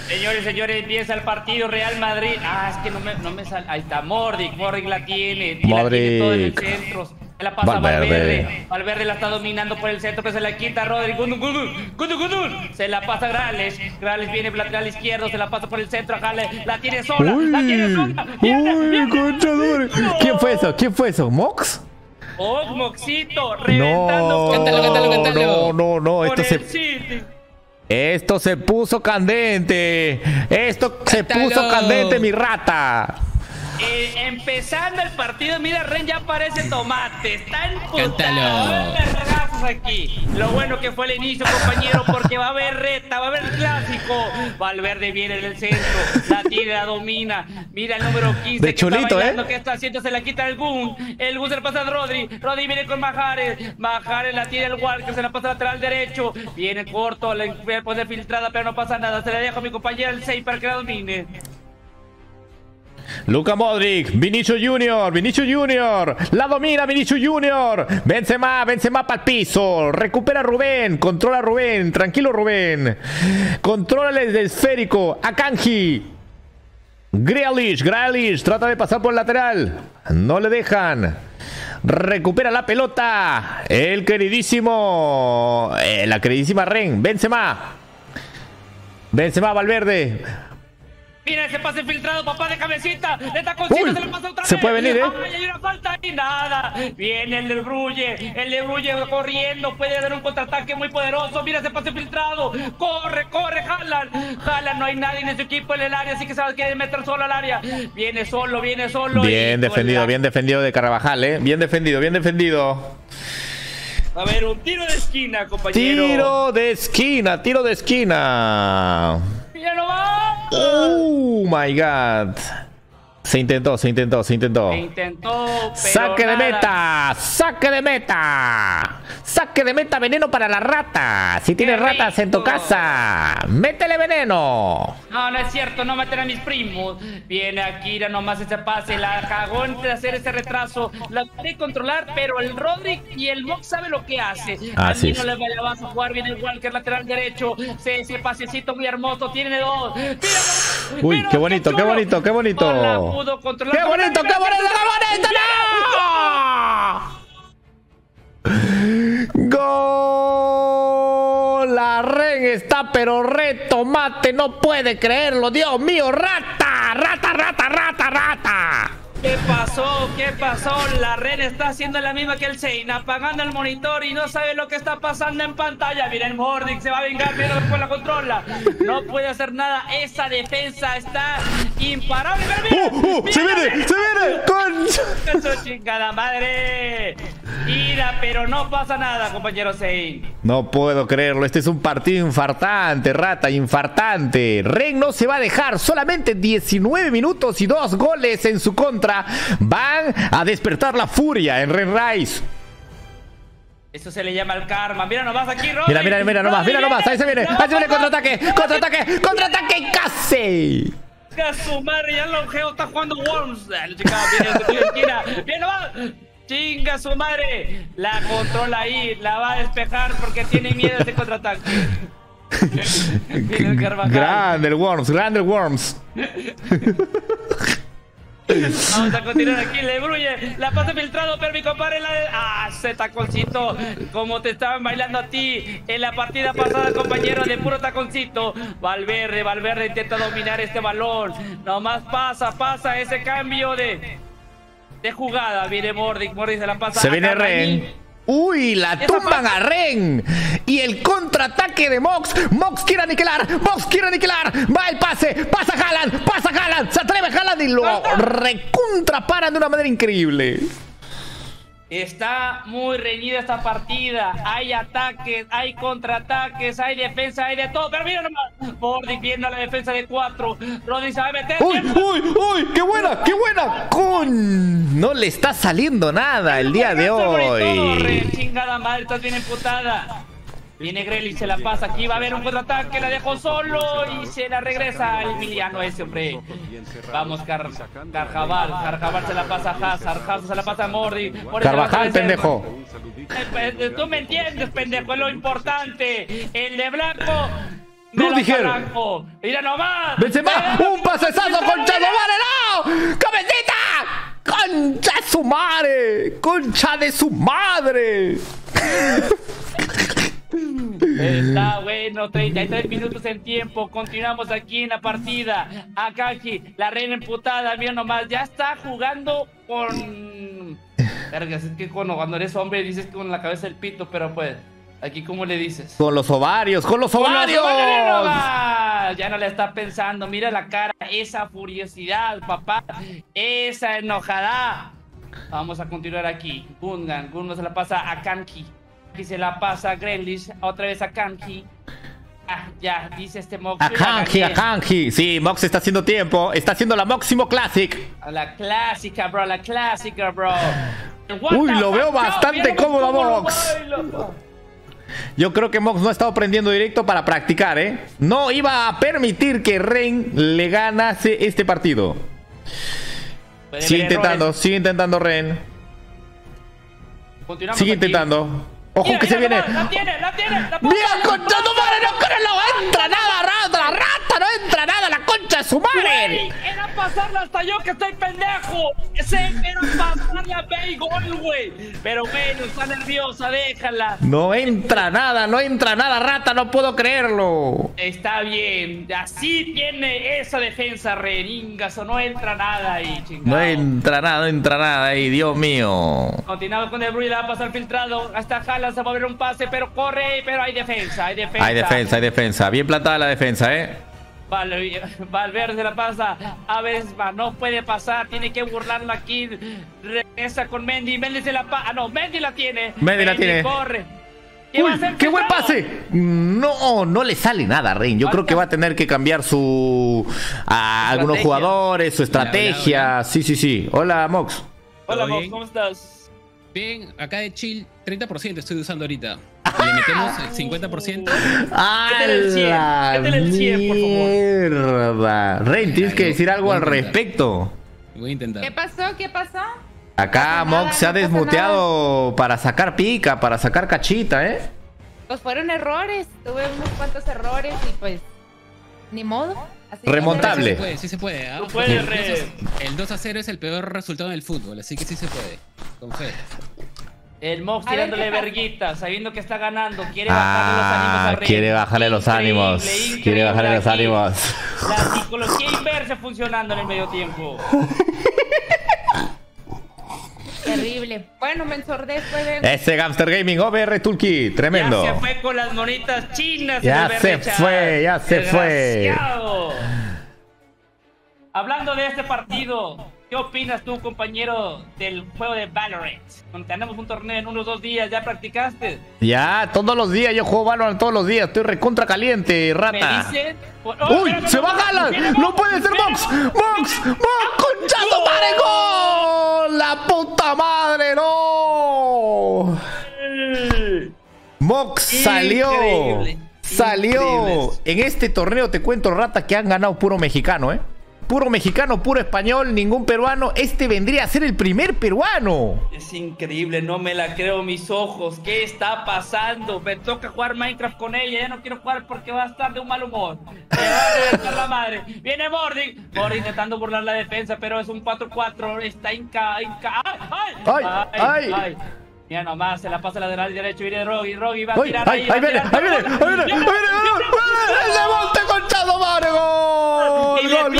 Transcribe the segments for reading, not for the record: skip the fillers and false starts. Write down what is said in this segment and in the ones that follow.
Señores, señores, empieza el partido Real Madrid. Ah, es que no me sale. Ahí está Modric la tiene. La tiene todo en el centro. Se la pasa Valverde. Valverde la está dominando por el centro, pero se la quita Rodri. Gundogan. Se la pasa Grales. Grales viene por lateral izquierdo, se la pasa por el centro. Jale, la tiene sola. La tiene sola. Viene. ¿Quién fue eso? ¿Quién fue eso? ¿Mox? Moxito, reventando. Cántalo. No. Esto se puso candente. Mi rata. Empezando el partido, mira, Ren ya parece tomate. Está emputado. Aquí. Lo bueno que fue el inicio, compañero, porque va a haber reta, va a haber clásico. Valverde viene del centro, la tiene, la domina. Mira el número 15 de chulito, ¿qué está haciendo? Se la quita el Gun se la pasa a Rodri. Rodri viene con Mahrez. Mahrez la tiene el Walker, se la pasa lateral derecho. Viene corto, la puede filtrada, pero no pasa nada. Se la deja a mi compañero el 6 para que la domine. Luka Modric, Vinicius Junior, la domina Vinicius Junior, Benzema para el piso, recupera Rubén, controla Rubén, tranquilo Rubén, controla el esférico, Akanji, Grealish, trata de pasar por el lateral, no le dejan, recupera la pelota, la queridísima Ren, Benzema, Valverde. Mira ese pase filtrado, papá de cabecita. Le está consciente, se le pasa otra vez. Se puede venir, Ay, hay una falta y nada. Viene el de Bruyne corriendo. Puede dar un contraataque muy poderoso. Mira ese pase filtrado. Corre, Haaland. No hay nadie en su equipo en el área, así que se va a querer meter solo al área. Viene solo. Bien defendido de Carvajal, Bien defendido. A ver, un tiro de esquina, compañero. Tiro de esquina. ¡Ya no va! Oh my God. Se intentó. Pero Saque de meta. Veneno para la rata. Si tienes ratas en tu casa, métele veneno. No es cierto, no maten a mis primos. Viene Akira, nomás ese pase. La cagó de hacer ese retraso. La puede controlar, pero el Rodri y el Mox sabe lo que hace. Así no le vaya a jugar bien el Walker lateral derecho. Ese pasecito muy hermoso. Tiene dos. Uy, qué bonito. Pudo controlar. ¡Qué bonito! ¡No! ¡Gol! La Ren está pero retomate, no puede creerlo. Dios mío, rata. ¿Qué pasó? La Ren está haciendo la misma que el Sein, apagando el monitor y no sabe lo que está pasando en pantalla. Mira el Modric, se va a vengar, pero después la controla. No puede hacer nada. Esa defensa está imparable. Mira, ¡Se viene! ¡Concha! ¡Su chingada madre! Mira, pero no pasa nada, compañero Sein. No puedo creerlo. Este es un partido infartante, rata, infartante. Ren no se va a dejar. Solamente 19 minutos y 2 goles en su contra. Van a despertar la furia en Ren Rice. Eso se le llama el karma. Mira nomás aquí, Rodri. Mira nomás. Ahí se viene contraataque. Y casi. Su madre, ya el ojeo está jugando Worms. Viene nomás. Chinga su madre. La controla ahí. La va a despejar porque tiene miedo de ese contraataque. Grande el Worms. Vamos a continuar aquí, Le Bruyne, la pasa filtrado, pero mi compadre ese taconcito, como te estaban bailando a ti en la partida pasada, compañero, de puro taconcito. Valverde intenta dominar este balón, nomás pasa ese cambio de jugada. Viene Modric se la pasa. Se viene Ren. Uy, la tumban a Ren. Y el contraataque de Mox quiere aniquilar. Va el pase. Pasa Haaland. Se atreve Haaland y lo recontraparan de una manera increíble. Está muy reñida esta partida. Hay ataques, hay contraataques, hay defensa, hay de todo. Pero mira nomás, Modric viendo la defensa de 4. Rodri se va a meter. ¡Uy! ¡Qué buena! No le está saliendo nada el día de hoy. Chingada madre, estás bien emputada. Viene Grealish, se la pasa. Aquí va a haber un contraataque, la dejó solo y se la regresa al Emiliano ese, hombre. Vamos, Carvajal se la pasa a Hazard se la pasa a Modric. Carvajal, pendejo. Tú me entiendes, pendejo, es lo importante. El de blanco Rudiger. Mira nomás. Benzema, un pasesazo, concha de madre, no. ¡Cabecita! ¡Concha de su madre! ¡Concha de su madre! Está bueno, 33 minutos en tiempo. Continuamos aquí en la partida. Akanji, la reina emputada, mira nomás, ya está jugando con... Vergas, es que cuando eres hombre dices con la cabeza del pito, pero pues, aquí ¿cómo le dices? Con los ovarios, con los ovarios. Ya no le está pensando, mira la cara, esa furiosidad, papá, esa enojada. Vamos a continuar aquí. Gungan se la pasa a Kanji. Y se la pasa a Grealish, otra vez a Kanji. Ah, ya, dice este Mox. A Kanji. Sí, Mox está haciendo tiempo. Está haciendo la Máximo Classic. La clásica, bro. Uy, lo veo bastante cómodo, Mox. Yo creo que Mox no ha estado prendiendo directo para practicar, ¿eh? No iba a permitir que Ren le ganase este partido. Sigue intentando Ren. Sigue intentando. ¡Ojo! Mira, que se viene! ¡La tiene! ¡Mira, concha de tu madre! ¡No entra nada, rata! ¡No entra nada! ¡La concha de su madre! Era pasarla hasta yo que estoy pendejo. Era pasarle a Bale gol, güey. Pero bueno, está nerviosa, déjala. No entra nada, rata, no puedo creerlo. Está bien, así tiene esa defensa, Reningas, o no entra nada ahí, chingado. No entra nada ahí, Dios mío. Continuamos con el Bruyne, va a pasar filtrado. Hasta Haaland se va a ver un pase, pero corre, pero hay defensa. Hay defensa. Bien plantada la defensa, Valverde la pasa a Benzema, no puede pasar, tiene que burlarlo aquí. Regresa con Mendy se la pasa. No, Mendy la tiene. Corre. ¡Qué buen pase! No le sale nada a Rein. Yo creo que va a tener que cambiar a algunos jugadores, su estrategia. Sí. Hola, Mox. Hola, Mox, ¿cómo estás? Bien, acá de chill, 30% estoy usando ahorita. Le metemos el 50%. Métele el 100, por favor. Mierda. Rein, tienes que decir algo al respecto. Voy a intentar. ¿Qué pasó? Acá Mox se ha desmuteado para sacar pica, para sacar cachita, Pues fueron errores. Tuve unos cuantos errores y pues... Ni modo. Así remontable. Sí se puede. Tú puedes, el 2-0 es el peor resultado del fútbol, así que sí se puede. Con fe. El Mox tirándole verguita, sabiendo que está ganando. Quiere bajarle los ánimos a Rey. Quiere bajarle los ánimos. La psicología inversa funcionando en el medio tiempo. Terrible. Bueno, me ensordezco. Ese Gamster Gaming OBR Toolkit, tremendo. Ya se fue con las monitas chinas. Ya se fue. Hablando de este partido, ¿qué opinas tú, compañero, del juego de Valorant? Tenemos un torneo en unos 2 días, ¿ya practicaste? Ya, todos los días, yo juego Valorant todos los días, estoy recontra caliente, rata. Me dicen... ¡Uy! ¡Se va Haaland! ¡No puede ser Mox! ¡Mox! ¡Concha tu madre! ¡Gol! ¡La puta madre! ¡No! Mox salió. En este torneo te cuento, rata, que han ganado puro mexicano, Puro mexicano, puro español, ningún peruano. Este vendría a ser el primer peruano. Es increíble, no me la creo mis ojos. ¿Qué está pasando? Me toca jugar Minecraft con ella. Ya no quiero jugar porque va a estar de un mal humor. Me va a reventar la madre. Viene Mordi intentando burlar la defensa, pero es un 4-4. Está ¡Ay! Mira nomás, se la pasa a la lateral derecho. Viene Rogi va a tirar ahí. ¡Ahí viene! ¡El de Monte Conchado, madre! ¡Gol!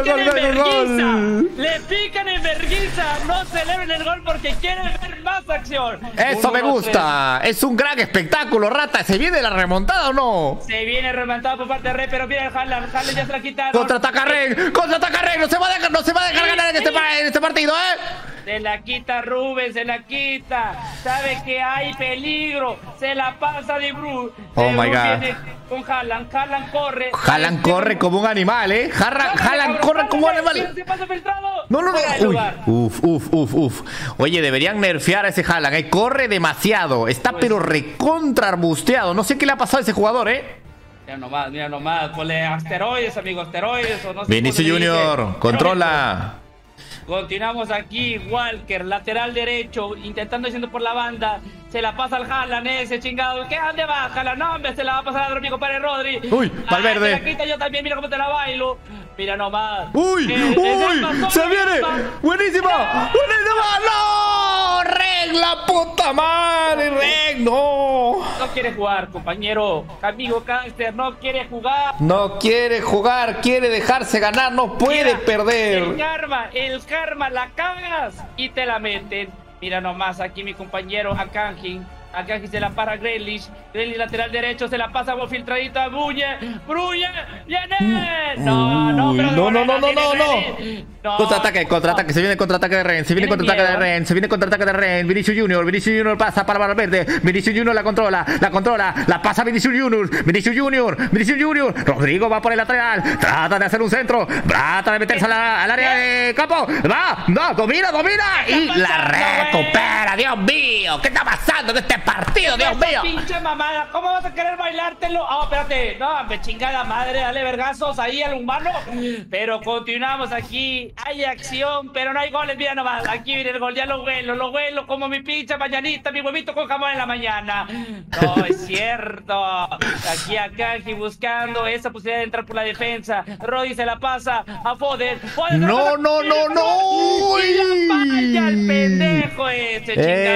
Le pican en vergüenza. No celebren el gol porque quieren ver más acción. Eso me gusta. Es un gran espectáculo, rata. ¿Se viene la remontada o no? Se viene remontada por parte de Rey, pero mira el Haaland ya se la quitaron. Contraataca Rey. No se va a dejar ganar en este partido, Se la quita Rubén, se la quita. Sabe que hay peligro. Se la pasa de Bru. Oh my God. Viene con Haaland. Haaland corre. Haaland corre como un animal, Haaland corre como un animal. Se pasa filtrado. No. Uf. Oye, deberían nerfear a ese Haaland, Corre demasiado. Está pero recontra arbusteado. No sé qué le ha pasado a ese jugador, Mira nomás. Ponle asteroides, amigo. Asteroides o no sé. Vinicius Junior, controla. Continuamos aquí. Walker, lateral derecho, intentando yendo por la banda. Se la pasa al Haaland, ese chingado. ¿Qué dónde va, Haaland? No, hombre, se la va a pasar a mi compadre Rodri. Uy, Valverde. Se la quita yo también, mira cómo te la bailo. Mira nomás. ¡Uy! ¡Se viene! ¡Buenísima! ¡Buenísima! ¡No! ¡Reg, la puta madre! ¡Reg, no! No quiere jugar, compañero. Amigo Cáncer, no quiere jugar. No quiere jugar, quiere dejarse ganar, no puede perder. El karma, la cagas y te la meten. Mira nomás aquí mi compañero Akanji. Akanji se la para a Grealish. Grealish lateral derecho, se la pasa por filtradita a Bruñe. ¡Bruñe! ¡Viene! No. Contraataque, se viene contraataque de Ren, se viene contraataque de Ren, Vinicius Junior pasa para Valverde, Vinicius Junior la controla, la pasa Vinicius Junior, Rodrigo va por el lateral, trata de hacer un centro, trata de meterse al área de campo, domina y la recupera, Dios mío, ¿qué está pasando en este partido, Dios mío? Pinche mamada, ¿cómo vas a querer bailártelo? Espérate, no, me chingada madre, dale vergazos ahí al humano, pero continuamos aquí. Hay acción, pero no hay goles. Mira nomás, aquí viene el gol, ya lo huelo como mi pincha mañanita, mi huevito con jamón en la mañana. No, es cierto. Aquí Akanji buscando esa posibilidad de entrar por la defensa. Rodri se la pasa a Foden. No. Y la falla el pendejo ese,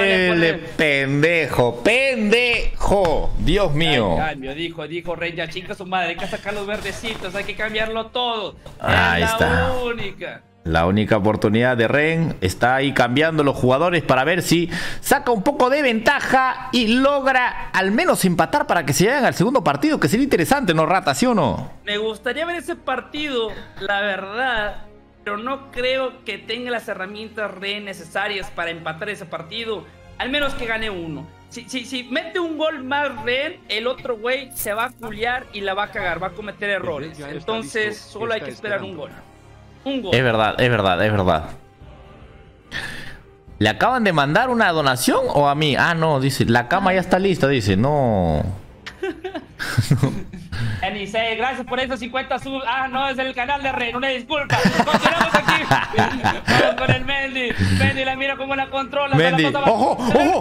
chingado. Pendejo. Dios mío. Cambio, dijo Rey, ya chinga su madre, hay que sacar los verdecitos, hay que cambiarlo todo. Ahí está. La única oportunidad de Ren, está ahí cambiando los jugadores para ver si saca un poco de ventaja y logra al menos empatar para que se vayan al segundo partido, que sería interesante, ¿no, Rata? ¿Sí o no? Me gustaría ver ese partido, la verdad, pero no creo que tenga las herramientas Ren necesarias para empatar ese partido, al menos que gane uno. Si mete un gol más Ren, el otro güey se va a culiar y la va a cagar, va a cometer errores. Entonces solo hay que esperar un gol. Es verdad. ¿Le acaban de mandar una donación o a mí? Ah, no, dice, la cama ya está lista, dice, no. Anice, gracias por esos 50 subs. Ah, no, es el canal de Ren, una disculpa. Continuamos aquí. Vamos con el Mendy. Mendy la mira como la controla. Mendy, ojo.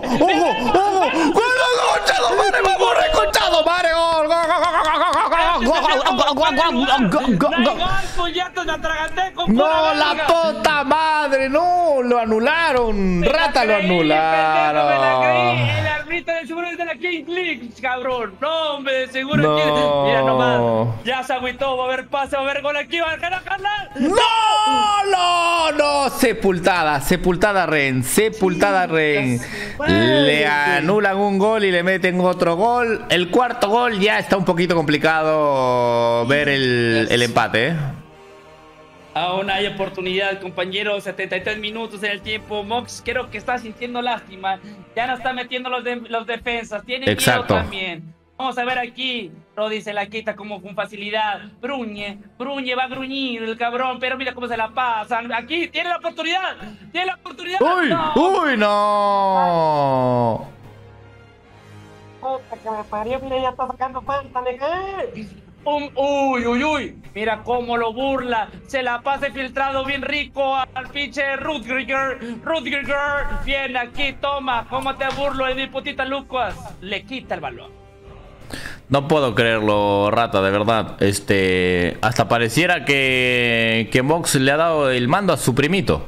No, la puta madre, no, lo anularon. Rata, lo anularon. El árbitro de seguro es de la King League, cabrón. No, hombre, de seguro que... Mira nomás, ya se agüitó, va a haber pase, va a haber gol aquí, va a ganar. No, sepultada Ren. Le anulan un gol y le meten otro gol. El cuarto gol ya está un poquito complicado ver el empate, ¿eh? Aún hay oportunidad, compañero. 73 minutos en el tiempo. Mox creo que está sintiendo lástima. Ya no está metiendo los defensas. Tiene miedo también. Vamos a ver aquí. Rodri se la quita como con facilidad. Bruñe va a gruñir el cabrón, pero mira cómo se la pasan. Aquí tiene la oportunidad. ¡Uy, no! Puta que me parió, mira, ya está sacando falta, Uy. Mira cómo lo burla. Se la pasa filtrado bien rico al pinche Rudiger. Bien, aquí, toma. ¿Cómo te burlo de mi putita Lucas? Le quita el balón. No puedo creerlo, Rata, de verdad. Hasta pareciera que Mox le ha dado el mando a su primito.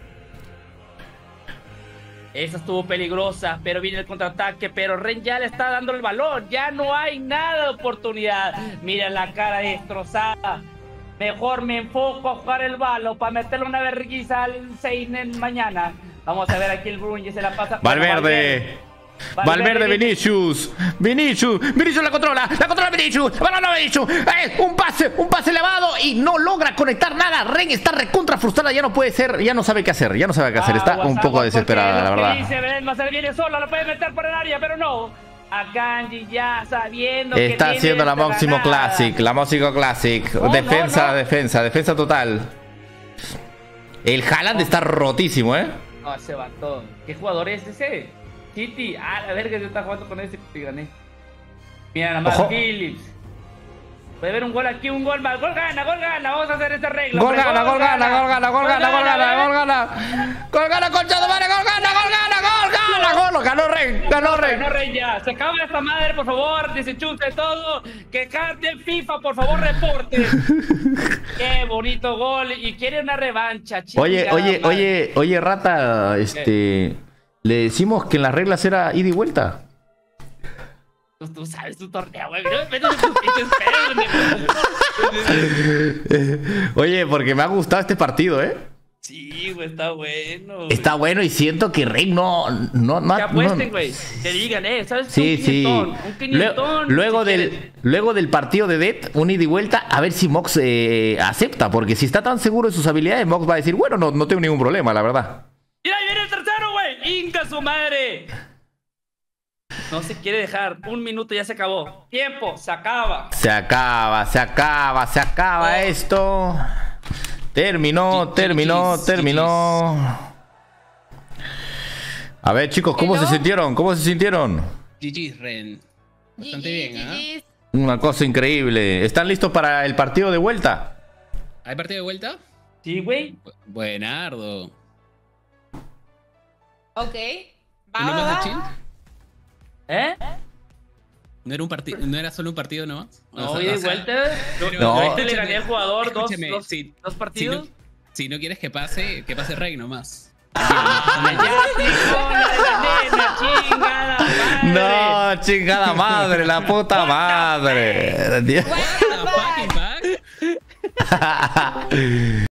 Esa estuvo peligrosa, pero viene el contraataque, pero Ren ya le está dando el balón, ya no hay nada de oportunidad. Mira la cara destrozada. Mejor me enfoco a jugar el balón para meterle una vergüenza al Seinen mañana. Vamos a ver aquí el Bruñe, se la pasa. Valverde, Vinicius la controla Vinicius, un pase elevado y no logra conectar nada. Ren está recontra frustrada, ya no sabe qué hacer, está un poco desesperada, la verdad. Se viene sola, lo puede meter por el área, pero no. Akanji ya sabiendo está que haciendo la Máximo Classic, defensa total. El Haaland está rotísimo, No, se va todo. ¿Qué jugador es ese? City, la verga, yo estaba jugando con ese y gané. Mira nada más, Phillips. Puede haber un gol aquí, un gol más. Gol gana, gol gana. Vamos a hacer esta regla. Gol hombre. gana, gol gana, gol gana, gol gana, gol gana, gol gana. Gol gana, concha de madre, gol gana, gol gana, gol gana, gol. Ganó Ren, ganó Ren. No, Rey, ya. Se acaba esta madre, por favor. Desenchufe todo. Que carte FIFA, por favor, reporte. Qué bonito gol. Y quiere una revancha, chicos. Oye, rata, le decimos que en las reglas era ida y vuelta. Tú sabes tu torneo, güey. No me metas en tus pinches pedos, Oye, porque me ha gustado este partido, ¿eh? Sí, güey, está bueno. Güey. Está bueno y siento que Rey no que apuesten, güey. Que digan, ¿sabes? Sí, sí. Un quinientón. Luego del partido de Det, un ida y vuelta, a ver si Mox acepta. Porque si está tan seguro de sus habilidades, Mox va a decir, bueno, no tengo ningún problema, la verdad. Mira, ahí viene el tercero, güey. Inca su madre. No se quiere dejar. Un minuto ya se acabó. Tiempo, se acaba. Se acaba esto. Terminó. A ver, chicos, ¿cómo se sintieron? GG, Ren. Bastante bien, ¿ah? Una cosa increíble. ¿Están listos para el partido de vuelta? ¿Hay partido de vuelta? Sí, güey. Buenardo. Ok. ¿Y no más de chill? ¿No era solo un partido nomás? No, ida y vuelta. No. Le gané al jugador dos partidos. Si no quieres que pase Rey nomás. No, chingada madre, la puta madre. What the fucking fuck?